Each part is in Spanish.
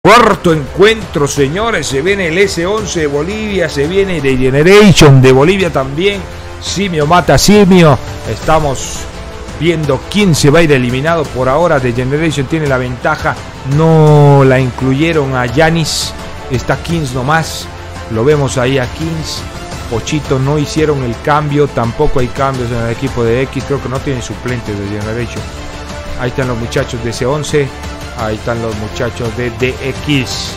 Cuarto encuentro, señores, se viene el S11 de Bolivia, se viene The Generation de Bolivia también, simio mata simio, estamos viendo quién se va a ir eliminado. Por ahora The Generation tiene la ventaja, no la incluyeron a Yanis, está Kings nomás, lo vemos ahí a Kings. Pochito no hicieron el cambio, tampoco hay cambios en el equipo de X, creo que no tiene suplentes de Generation. Ahí están los muchachos de S11. Ahí están los muchachos de DX.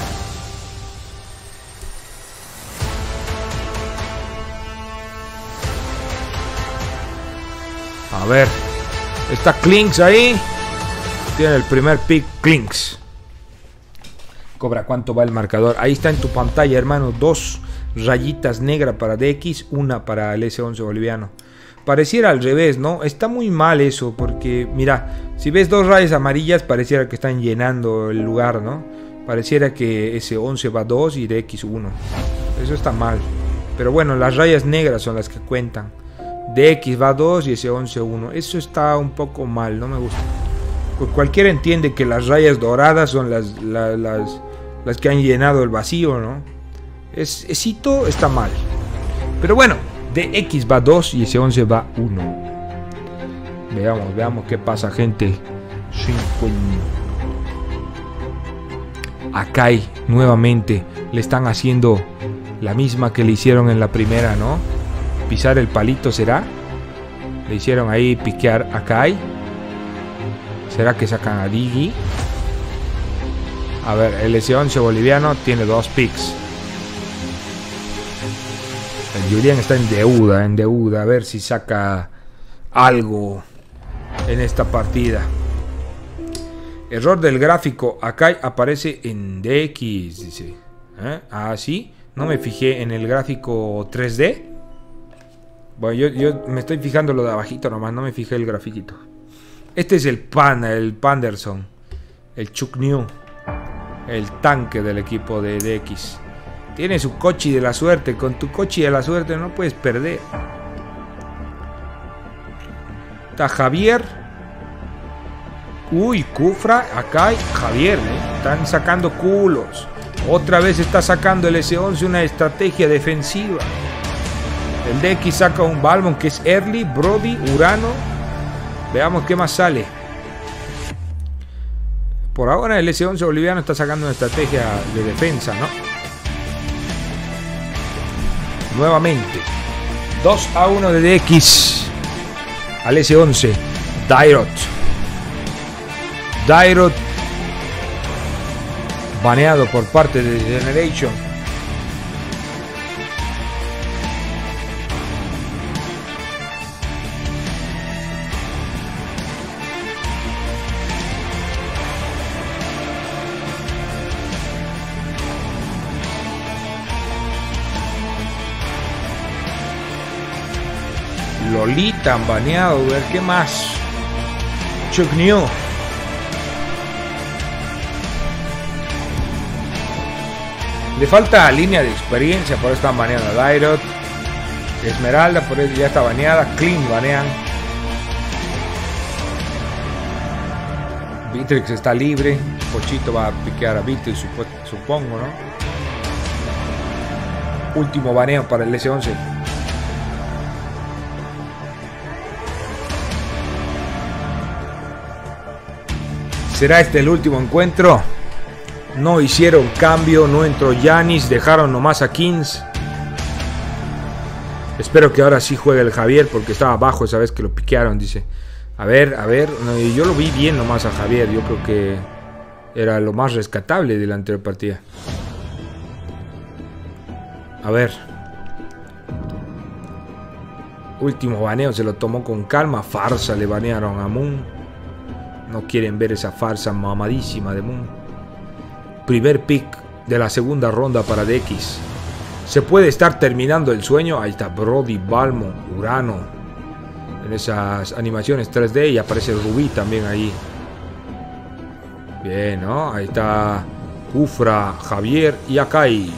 A ver. Está Klinks ahí. Tiene el primer pick Klinks. Cobra, ¿cuánto va el marcador? Ahí está en tu pantalla, hermano. 2 rayitas negras para DX. Una para el S11 boliviano. Pareciera al revés, ¿no? Está muy mal eso, porque mira, si ves 2 rayas amarillas, pareciera que están llenando el lugar, ¿no? Pareciera que S11 va 2 y DX 1. Eso está mal. Pero bueno, las rayas negras son las que cuentan. DX va 2 y S11 1. Eso está un poco mal, no me gusta. Pues cualquiera entiende que las rayas doradas son las que han llenado el vacío, ¿no? Esito está mal. Pero bueno. DX va 2 y S11 va 1. Veamos qué pasa, gente. Akai nuevamente le están haciendo la misma que le hicieron en la primera, ¿no? Pisar el palito, ¿será? Le hicieron ahí piquear a Akai. ¿Será que sacan a Digi? A ver, el S11 boliviano tiene 2 picks. El Julián está en deuda, a ver si saca algo en esta partida. Error del gráfico, acá aparece en DX, dice. Ah, sí, no me fijé en el gráfico 3D. Bueno, yo me estoy fijando lo de abajito nomás, no me fijé el grafiquito. Este es el Panderson, el Chuck New, el tanque del equipo de DX. Tiene su coche de la suerte. Con tu coche de la suerte no puedes perder. Está Javier. Uy, Kufra. Acá hay Javier. Están sacando culos. Otra vez está sacando el S11 una estrategia defensiva. El DX saca un Balmon que es Early, Brody, Urano. Veamos qué más sale. Por ahora el S11 boliviano está sacando una estrategia de defensa, ¿no? Nuevamente 2-1 de DX al S11. Dairot baneado por parte de Generation. Lolita han baneado, a ver qué más. Chuck New. Le falta línea de experiencia, por eso están baneando a Dairot. Esmeralda, por eso ya está baneada. Clean banean. Vitrix está libre. Pochito va a piquear a Vitrix, supongo, ¿no? Último baneo para el S11. ¿Será este el último encuentro? No hicieron cambio, no entró Yanis, dejaron nomás a Kings. Espero que ahora sí juegue el Javier porque estaba abajo esa vez que lo piquearon, dice. A ver, no, yo lo vi bien nomás a Javier, yo creo que era lo más rescatable de la anterior partida. A ver. Último baneo, se lo tomó con calma, farsa, le banearon a Moon. No quieren ver esa farsa mamadísima de Moon. Primer pick de la segunda ronda para DX. Se puede estar terminando el sueño. Ahí está Brody, Balmo, Urano. En esas animaciones 3D. Y aparece Rubí también ahí. Bien, ¿no? Ahí está Kufra, Javier y Akai.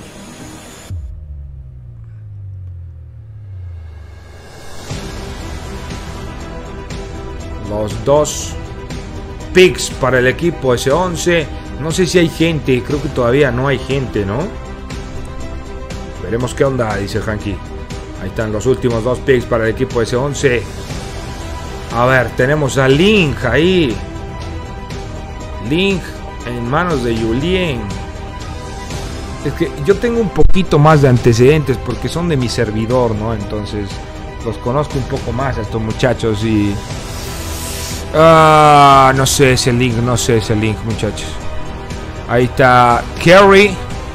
Los 2 picks para el equipo S11. No sé si hay gente, creo que todavía no hay gente, ¿no? Veremos qué onda, dice Hanky. Ahí están los últimos 2 picks para el equipo S11. A ver, tenemos a Link ahí. Link en manos de Julien. Es que yo tengo un poquito más de antecedentes porque son de mi servidor, ¿no? Entonces los conozco un poco más a estos muchachos y... no sé ese Link, muchachos. Ahí está Kerry.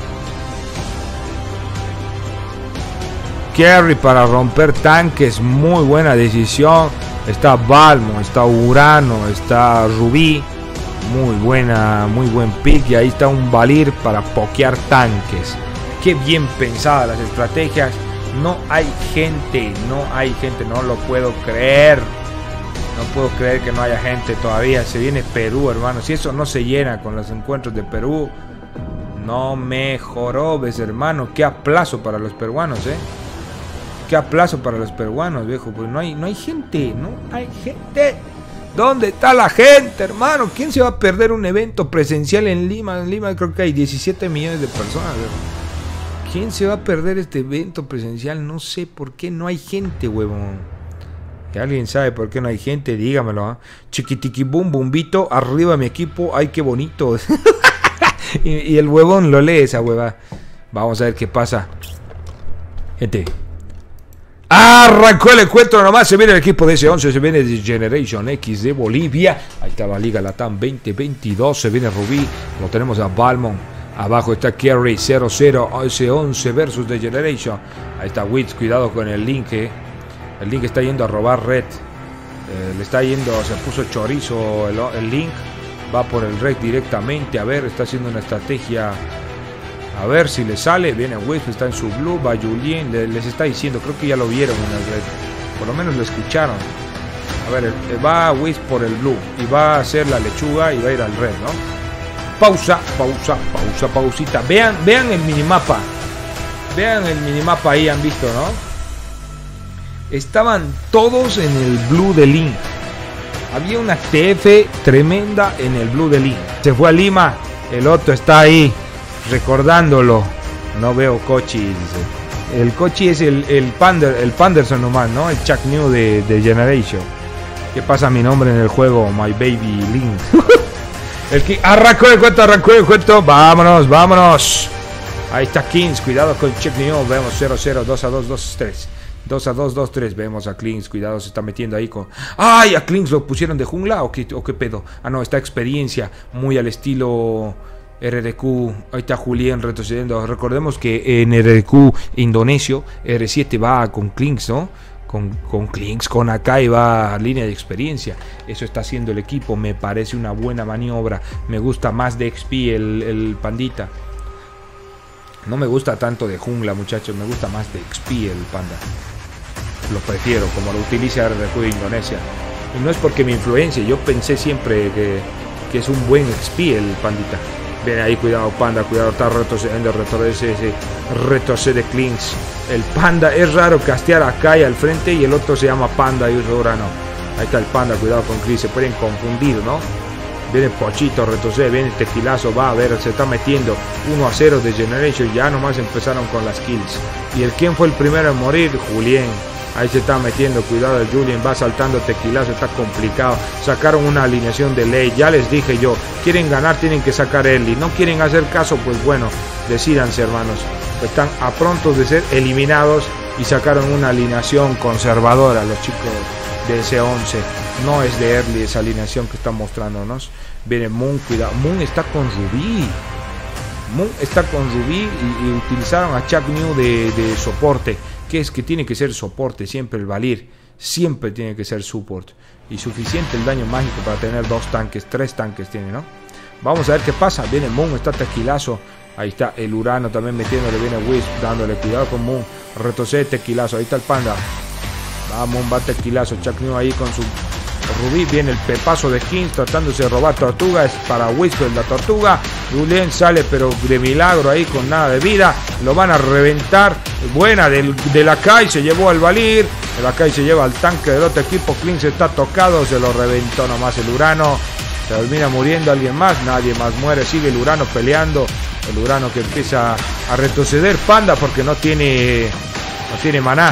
Kerry para romper tanques, muy buena decisión. Está Balmo, está Urano, está Rubí. Muy buen pick. Y ahí está un Valir para pokear tanques. Qué bien pensadas las estrategias. No hay gente, no lo puedo creer. No puedo creer que no haya gente todavía. Se viene Perú, hermano. Si eso no se llena con los encuentros de Perú, no me jorobes, hermano. Qué aplazo para los peruanos, Qué aplazo para los peruanos, viejo. Pues no hay gente, no hay gente. ¿Dónde está la gente, hermano? ¿Quién se va a perder un evento presencial en Lima? En Lima creo que hay 17 millones de personas, viejo. ¿Quién se va a perder este evento presencial? No sé por qué no hay gente, huevón. Si alguien sabe por qué no hay gente, dígamelo. Chiquitiqui bum bumbito, arriba mi equipo. Ay, qué bonito. y el huevón lo lee esa hueva. Vamos a ver qué pasa. Gente. Arrancó el encuentro nomás. Se viene el equipo de S11. Se viene de Generation X de Bolivia. Ahí está la Liga Latam 2022. Se viene Rubí. Lo tenemos a Balmon. Abajo está Kerry 0-0. S11 versus The Generation. Ahí está Witz. Cuidado con el Link. El Link está yendo a robar Red. Le está yendo. Se puso chorizo el Link. Va por el Red directamente. A ver, está haciendo una estrategia. A ver si le sale. Viene Wisp, está en su blue. Va Julien, les está diciendo. Creo que ya lo vieron en el red. Por lo menos lo escucharon. A ver, va Wisp por el blue. Y va a hacer la lechuga y va a ir al red, ¿no? Pausita. Vean el minimapa. Vean el minimapa ahí, han visto, ¿no? Estaban todos en el blue de Link. Había una TF tremenda en el blue de Link. Se fue a Lima. El otro está ahí. Recordándolo. No veo Kochi, dice. El Kochi es el Panderson nomás, ¿no? El Chuck New de Generation. ¿Qué pasa mi nombre en el juego? My Baby Link. El que arrancó el cuento. Vámonos. Ahí está Kings. Cuidado con Chuck New. Vemos 0-0, 2-2, 2-3. 2-2, 2-3. Vemos a Kings. Cuidado, se está metiendo ahí con... ¡Ay! ¿A Kings lo pusieron de jungla o qué pedo? Ah, no, está experiencia. Muy al estilo... RRQ, ahí está Julien retrocediendo. Recordemos que en RRQ indonesio R7 va con Klinks, ¿no? Con Klinks, con Akai va a línea de experiencia. Eso está haciendo el equipo, me parece una buena maniobra. Me gusta más de XP el pandita. No me gusta tanto de jungla, muchachos, me gusta más de XP el panda. Lo prefiero, como lo utiliza RRQ de Indonesia. Y no es porque me influencie, yo pensé siempre que es un buen XP el pandita. Ven ahí, cuidado panda, cuidado, está retrocediendo, retrocede Klinks. El panda, es raro castear acá al frente y el otro se llama panda y ahora no. Ahí está el panda, cuidado con Klinks, se pueden confundir, ¿no? Viene Pochito, retrocede, viene Tequilazo, va a ver, se está metiendo 1-0 de Generation, ya nomás empezaron con las kills. ¿Y quién fue el primero en morir? Julien. Ahí se está metiendo, cuidado el Julien, va saltando Tequilazo, está complicado. Sacaron una alineación de ley, ya les dije yo, quieren ganar, tienen que sacar early. No quieren hacer caso, pues bueno, decídanse, hermanos. Están a pronto de ser eliminados y sacaron una alineación conservadora los chicos de S11. No es de early esa alineación que están mostrándonos. Viene Moon, cuidado, Moon está con Rubí. Y utilizaron a Chuck New de soporte. Que es que tiene que ser soporte siempre el Valir, siempre tiene que ser support y suficiente el daño mágico para tener 2 tanques, 3 tanques tiene, ¿no? Vamos a ver qué pasa. Viene Moon, está Tequilazo, ahí está el Urano también metiéndole, viene Wisp dándole, cuidado con Moon, retrocede Tequilazo, ahí está el panda, va Moon, va Tequilazo, Chuck New ahí con su Rubí, viene el pepazo de Kings tratándose de robar Tortuga, es para Wisp la Tortuga. Julien sale pero de milagro ahí con nada de vida, lo van a reventar. Buena del Akai, se llevó al Valir, el Akai se lleva al tanque del otro equipo. Kings está tocado, se lo reventó nomás el Urano. Termina muriendo alguien más, nadie más muere, sigue el Urano peleando. El Urano que empieza a retroceder Panda porque no tiene maná.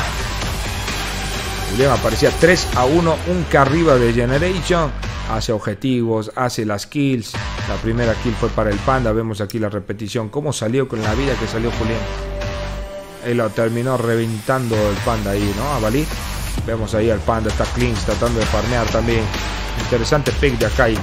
Julián aparecía 3-1, un K arriba de Generation. Hace objetivos, hace las kills. La primera kill fue para el Panda. Vemos aquí la repetición. Cómo salió con la vida que salió Julián. Él lo terminó reventando el Panda ahí, ¿no? A Balí. Vemos ahí al Panda, está Cleans tratando de farmear también. Interesante pick de acá.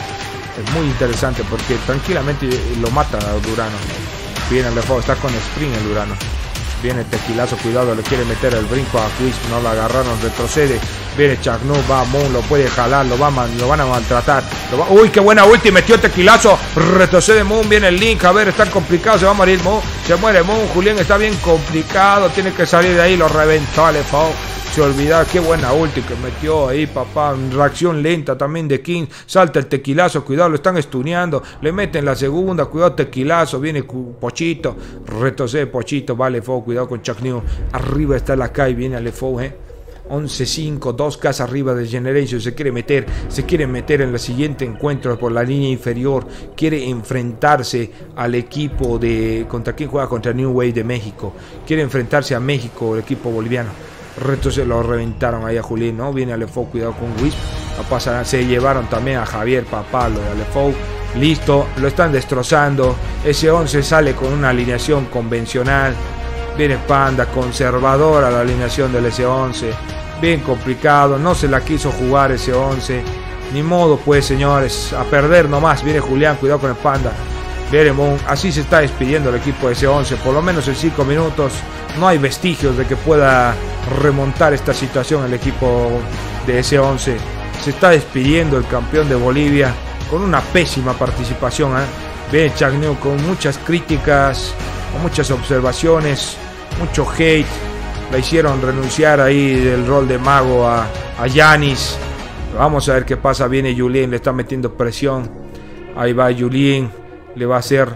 Es muy interesante porque tranquilamente lo mata a Urano. Viene el default, está con sprint el Urano. Viene Tequilazo, cuidado, le quiere meter el brinco a Wisp, no lo agarraron, retrocede. Viene Chacnu, va Moon, lo puede jalar, lo van a maltratar. Uy, qué buena ulti, metió Tequilazo, retrocede Moon, viene el Link, a ver, está complicado, se va a morir Moon, se muere Moon, Julián está bien complicado, tiene que salir de ahí, lo reventó al FAO. Se olvidaba, qué buena ulti que metió ahí, papá. Reacción lenta también de King. Salta el Tequilazo, cuidado, lo están estuneando. Le meten la segunda, cuidado, Tequilazo. Viene Pochito, retrocede Pochito, vale, Fou, cuidado con Chuck New. Arriba está la Kai, viene Alefou, 11-5, 2K arriba de Generation. Se quiere meter en el siguiente encuentro por la línea inferior. Quiere enfrentarse al equipo de... ¿Contra quién juega? Contra New Wave de México. Quiere enfrentarse a México, el equipo boliviano. Entonces lo reventaron ahí a Julián, ¿no? Viene Alefou, cuidado con Wisp. No pasa nada. Se llevaron también a Javier, papá, lo de Alefou. Listo, lo están destrozando. Ese 11 sale con una alineación convencional. Viene Panda, conservadora la alineación del S11. Bien complicado, no se la quiso jugar ese 11. Ni modo pues, señores, a perder nomás. Viene Julián, cuidado con el Panda. Viene Moon, así se está despidiendo el equipo de S11. Por lo menos en 5 minutos no hay vestigios de que pueda remontar esta situación el equipo de S11. Se está despidiendo el campeón de Bolivia con una pésima participación. Viene Chagnew con muchas críticas, con muchas observaciones, mucho hate. La hicieron renunciar ahí del rol de mago a Yanis. Vamos a ver qué pasa. Viene Julien, le está metiendo presión. Ahí va Julien, le va a hacer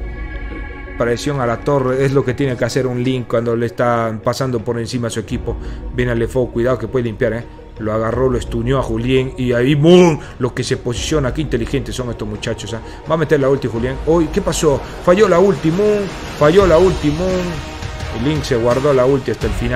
presión a la torre. Es lo que tiene que hacer un Link cuando le está pasando por encima a su equipo. Viene Alefou, cuidado que puede limpiar, Lo agarró, lo estuneó a Julien. Y ahí, ¡boom! Lo que se posiciona. Qué inteligentes son estos muchachos. Va a meter la ulti Julien. Uy, ¿qué pasó? Falló la ulti Moon. Falló la ulti Moon. El Link se guardó la ulti hasta el final.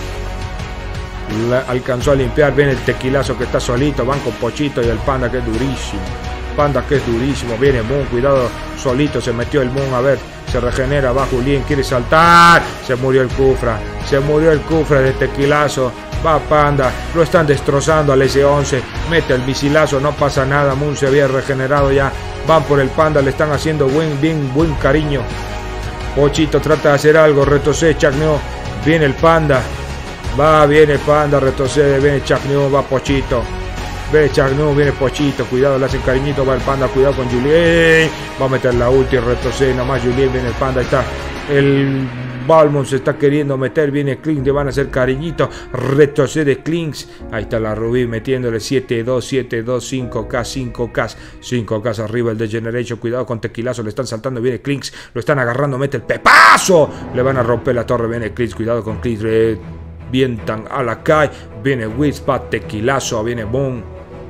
Alcanzó a limpiar. Viene el Tequilazo que está solito. Van con Pochito y el Panda que es durísimo. Panda que es durísimo. Viene Moon, cuidado. Solito se metió el Moon. A ver, se regenera. Va Julien, quiere saltar. Se murió el Kufra. Se murió el Kufra de Tequilazo. Va Panda, lo están destrozando al S11. Mete el misilazo, no pasa nada. Moon se había regenerado ya. Van por el Panda, le están haciendo buen cariño. Pochito trata de hacer algo, retrocede Chacneau. Viene el Panda. Viene el Panda, retrocede. Viene Chacneau, va Pochito. Viene Chacneau, viene Pochito. Cuidado, le hacen cariñito, va el Panda. Cuidado con Julien. Va a meter la ulti, retrocede nomás Julien. Viene el Panda, ahí está. El Balmond se está queriendo meter, viene Clinks, le van a hacer cariñito, retrocede Clinks, ahí está la Rubí metiéndole 7-2, 7-2, 5K, 5K arriba el de Generation, cuidado con Tequilazo, le están saltando, viene Clinks, lo están agarrando, mete el pepazo, le van a romper la torre, viene Clinks, cuidado con Clinks, vientan a la calle, viene Whispa, Tequilazo, viene Boom,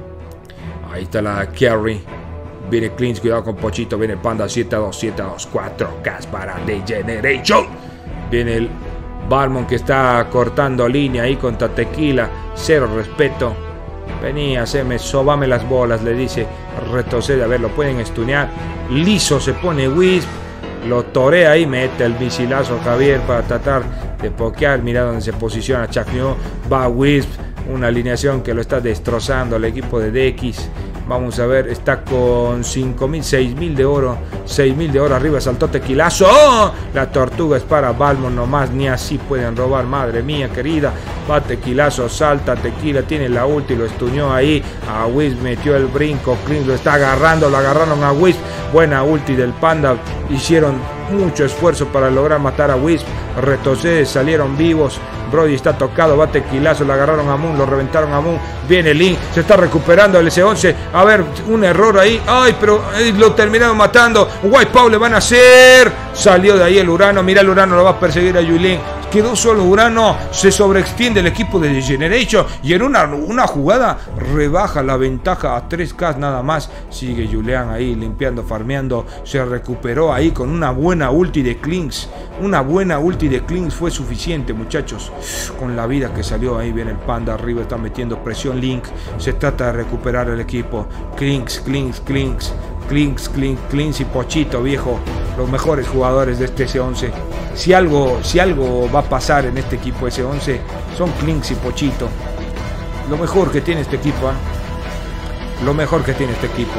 ahí está la Carry. Viene Cleans, cuidado con Pochito, viene el Panda 7-2, 7-2, 4K para The Generation. Viene el Balmond que está cortando línea ahí contra Tequila, cero respeto. Venía, sobame las bolas, le dice, retrocede, a ver, lo pueden estunear. Liso se pone Wisp, lo torea ahí, mete el misilazo Javier para tratar de pokear. Mira dónde se posiciona Chacneau, va Wisp, una alineación que lo está destrozando el equipo de DX. Vamos a ver, está con 5.000, 6.000 de oro. 6.000 de oro arriba, saltó Tequilazo. ¡Oh! La tortuga es para Balmond nomás, ni así pueden robar, madre mía querida. Va Tequilazo, salta Tequila, tiene la ulti, lo estuñó ahí. A Wisp metió el brinco, Clint lo está agarrando, lo agarraron a Wisp. Buena ulti del Panda, hicieron mucho esfuerzo para lograr matar a Wisp. Retrocede, salieron vivos. Brody está tocado, va Tequilazo, lo agarraron a Moon, lo reventaron a Moon. Viene Link, se está recuperando el S11. A ver, un error ahí. Ay, pero lo terminaron matando. Wipeout le van a hacer. Salió de ahí el Urano. Mira, el Urano lo va a perseguir a Julien. quedó solo Urano, se sobreextiende el equipo de The Generation y en una jugada rebaja la ventaja a 3K nada más. Sigue Julián ahí limpiando, farmeando, se recuperó ahí con una buena ulti de Clinkz. Una buena ulti de Clinkz fue suficiente, muchachos. Con la vida que salió ahí, viene el Panda arriba, está metiendo presión Link. Se trata de recuperar el equipo. Clinkz y Pochito, viejo. Los mejores jugadores de este S11. Si algo va a pasar en este equipo S11, son Clinkz y Pochito. Lo mejor que tiene este equipo, ¿eh? Lo mejor que tiene este equipo.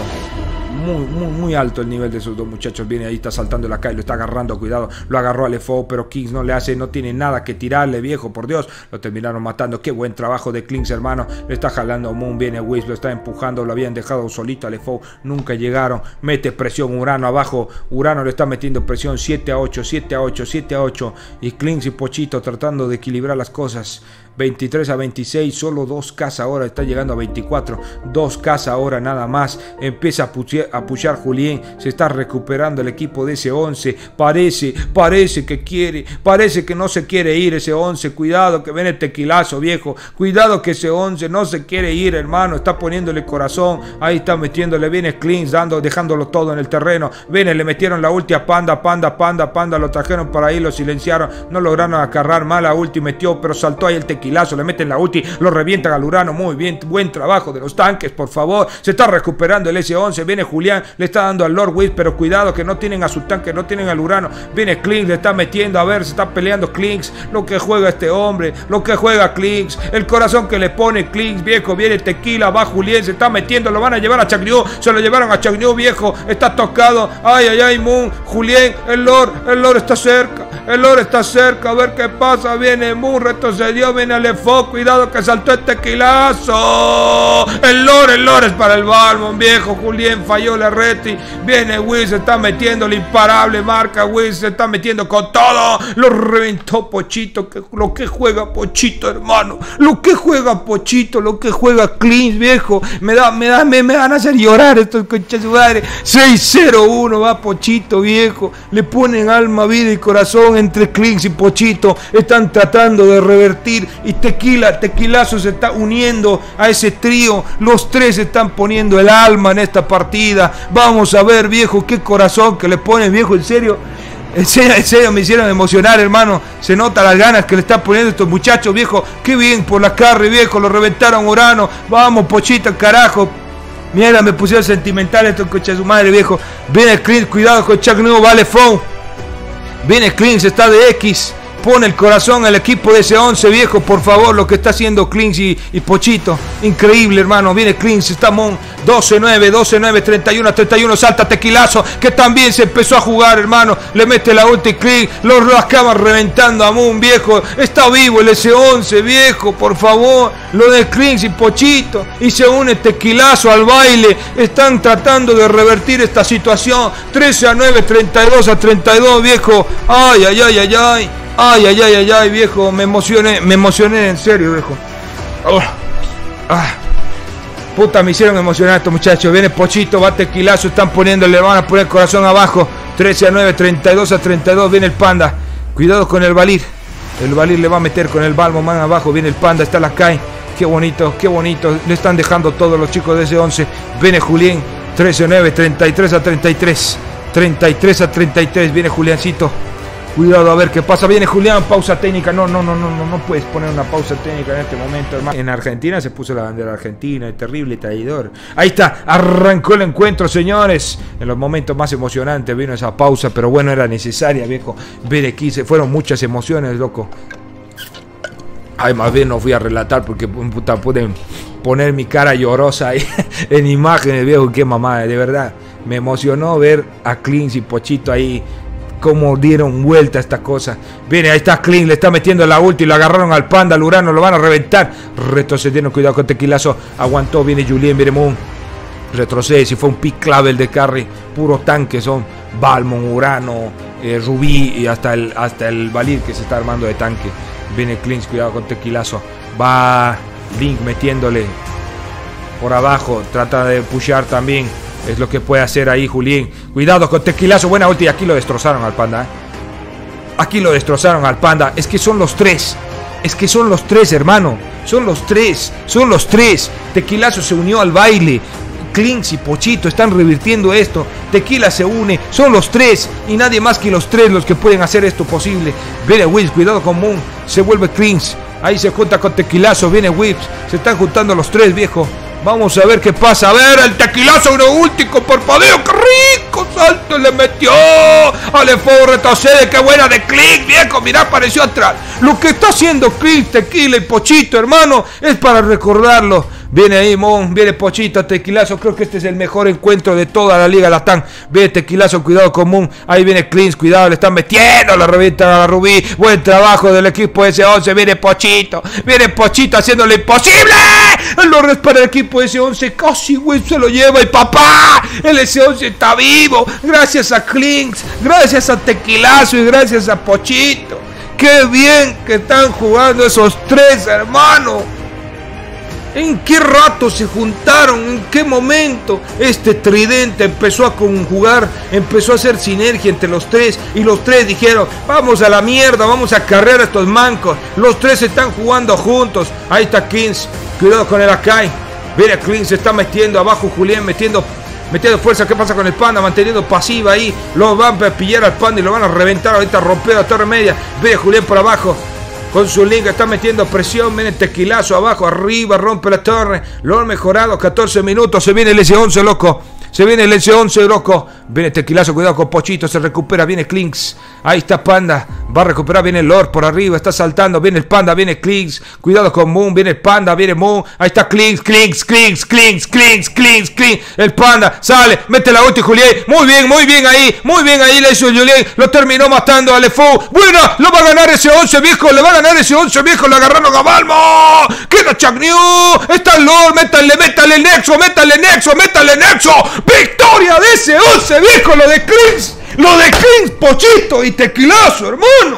Muy alto el nivel de esos dos muchachos. Viene ahí, está saltando la calle, lo está agarrando, cuidado. Lo agarró a LeFou, pero Clinkz no le hace, no tiene nada que tirarle, viejo, por Dios. Lo terminaron matando. Qué buen trabajo de Clinkz, hermano. Le está jalando Moon, viene Wiz, lo está empujando, lo habían dejado solito a LeFou. Nunca llegaron. Mete presión Urano abajo. Urano le está metiendo presión 7-8. Y Clinkz y Pochito tratando de equilibrar las cosas. 23-26, solo 2K ahora, está llegando a 24, 2K ahora nada más. Empieza a pushar Julián, se está recuperando el equipo de ese 11. Parece que no se quiere ir ese 11. Cuidado que viene el tequilazo, viejo. Cuidado que ese 11 no se quiere ir, hermano. Está poniéndole corazón, ahí está metiéndole, viene Clinkz dejándolo todo en el terreno. Viene, le metieron la ulti a Panda, lo trajeron para ahí, lo silenciaron, no lograron agarrar mal la ulti, metió, pero saltó ahí el tequilazo. Le meten la ulti, lo revientan al Urano. Muy bien, buen trabajo de los tanques, por favor. Se está recuperando el S11. Viene Julián, le está dando al Lord Wiz, pero cuidado que no tienen a su tanque, no tienen al Urano. Viene Clinkz, le está metiendo, a ver, se está peleando Clinkz. Lo que juega este hombre, lo que juega Clinkz, el corazón que le pone Clinkz, viejo. Viene Tequila, va Julián, se está metiendo, lo van a llevar a Chagnew. Se lo llevaron a Chagnew, viejo. Está tocado. Ay, Moon, Julián, el Lord está cerca. El Lord está cerca, a ver qué pasa. Viene Moon, retrocedió, viene LeFou, cuidado que saltó el tequilazo. El Lord es para el Balmond, viejo. Julián falló la reti. Viene Wiz, se está metiendo el imparable. Marca Wiz, se está metiendo con todo. Lo reventó Pochito. Lo que juega Pochito, hermano. Lo que juega Pochito, lo que juega Clinkz, viejo. Me van a hacer llorar estos conchas de su madre. 6-0-1 va Pochito, viejo. Le ponen alma, vida y corazón entre Clinkz y Pochito. Están tratando de revertir. Y Tequilazo se está uniendo a ese trío. Los tres están poniendo el alma en esta partida. Vamos a ver, viejo, qué corazón que le ponen, viejo, en serio. En serio me hicieron emocionar, hermano. Se nota las ganas que le están poniendo estos muchachos, viejo. Qué bien por la carry, viejo. Lo reventaron Urano. Vamos, Pochito, carajo. Mierda, me pusieron sentimental estos coches de su madre, viejo. Viene Clinkz, cuidado con Chagnew, vale, LeFou. Viene Clinkz, está de X. Pone el corazón al equipo de ese 11, viejo, por favor, lo que está haciendo Clinkz y Pochito. Increíble, hermano. Viene Clinkz, está Moon. 12-9, 31-31, salta Tequilazo, que también se empezó a jugar, hermano. Le mete la ulti Clinkz, lo acaban reventando a Moon, viejo. Está vivo el S11, viejo, por favor. Lo de Clinkz y Pochito. Y se une Tequilazo al baile. Están tratando de revertir esta situación. 13-9, 32-32, viejo. Ay, viejo, me emocioné en serio, viejo. Puta, me hicieron emocionar estos muchachos. Viene Pochito, va Tequilazo, le van a poner el corazón abajo. 13-9, 32-32, viene el Panda. Cuidado con el Valir. El Valir le va a meter con el Balmond man abajo. Viene el Panda, está la Kai. Qué bonito. Le están dejando todos los chicos de ese 11. Viene Julián, 13-9, 33-33. 33-33, viene Juliancito. Cuidado a ver qué pasa. Viene Julián, pausa técnica. No puedes poner una pausa técnica en este momento, hermano. En Argentina se puso la bandera argentina, el terrible traidor. Ahí está, arrancó el encuentro, señores. En los momentos más emocionantes vino esa pausa, pero bueno, era necesaria, viejo. Ver aquí, fueron muchas emociones, loco. Ay, más bien no fui a relatar porque puta, pueden poner mi cara llorosa ahí en imágenes, viejo. Qué mamada, de verdad. Me emocionó ver a Clinkz y Pochito ahí. Cómo dieron vuelta a esta cosa. Viene, ahí está Clinkz, le está metiendo la ulti. Lo agarraron al Panda, al Urano, lo van a reventar. Retrocedieron, cuidado con Tequilazo. Aguantó, viene Julián, viene Moon. Retrocede, si fue un pick clave el de carry. Puro tanque son. Balmond, Urano, Rubí y hasta el Valir que se está armando de tanque. Viene Clinkz, cuidado con Tequilazo. Va Link metiéndole por abajo. Trata de pushear también. Es lo que puede hacer ahí Julián. Cuidado con Tequilazo. Buena ulti. Aquí lo destrozaron al Panda. Aquí lo destrozaron al Panda. Es que son los tres. Es que son los tres, hermano. Son los tres. Son los tres. Tequilazo se unió al baile. Clinks y Pochito están revirtiendo esto. Tequila se une. Son los tres. Y nadie más que los tres los que pueden hacer esto posible. Viene Whips. Cuidado con Moon. Se vuelve Clinks. Ahí se junta con Tequilazo. Viene Whips. Se están juntando los tres, viejo. Vamos a ver qué pasa. A ver, el Tequilazo, uno último por padeo. ¡Qué rico! Salto le metió. Alefo retrocede. ¡Qué buena de Clinks, viejo! Mirá, apareció atrás. Lo que está haciendo Clinks, Tequila y Pochito, hermano, es para recordarlo. Viene ahí Mon, viene Pochito, Tequilazo. Creo que este es el mejor encuentro de toda la Liga Latán. Viene Tequilazo, cuidado con Moon. Ahí viene Clinks, cuidado, le están metiendo la revienta a la Rubí. Buen trabajo del equipo S11. Viene Pochito haciendo lo imposible. El para el equipo S11. Casi, güey, se lo lleva. Y papá, el S11 está vivo. Gracias a Clinks, gracias a Tequilazo y gracias a Pochito. Qué bien que están jugando esos tres, hermano. ¿En qué rato se juntaron? ¿En qué momento este tridente empezó a conjugar? Empezó a hacer sinergia entre los tres. Y los tres dijeron, vamos a la mierda, vamos a cargar a estos mancos. Los tres están jugando juntos. Ahí está Clinks. Cuidado con el Akai. Viene Clinks, se está metiendo abajo Julián, metiendo fuerza. ¿Qué pasa con el Panda? Manteniendo pasiva ahí. Lo van a pillar al Panda y lo van a reventar ahorita, romper la torre media. Viene Julián por abajo. Con su link está metiendo presión. Viene Tequilazo abajo, arriba, rompe la torre. Lo han mejorado, 14 minutos. Se viene el S11, loco. Se viene el S11, loco. Viene Tequilazo, cuidado con Pochito. Se recupera, viene Clinks. Ahí está Panda. Va a recuperar, viene Lord por arriba. Está saltando, viene el Panda, viene Clinks. Cuidado con Moon, viene el Panda, viene Moon. Ahí está Clinks. El Panda sale, mete la ulti Julián. Muy bien ahí. Le hizo Julián. Lo terminó matando a Lefou. Buena, lo va a ganar S11, viejo. Le va a ganar S11, viejo. Le agarraron a Balmo. Queda Chagnew. Está el Lord. Métale el Nexo. Victoria de S11, viejo. Lo de Clinks, Pochito y Tequilazo, hermano.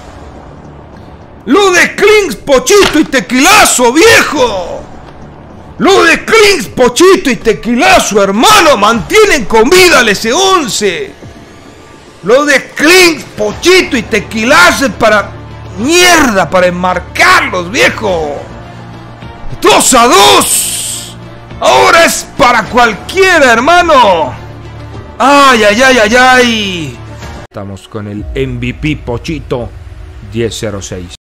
Lo de Clinks, Pochito y Tequilazo, viejo. Lo de Clinks, Pochito y Tequilazo, hermano, mantienen con vida al S11. Lo de Clinks, Pochito y Tequilazo es para mierda, para enmarcarlos, viejo. 2-2. Ahora es para cualquiera, hermano. Ay. Estamos con el MVP Pochito 10-06.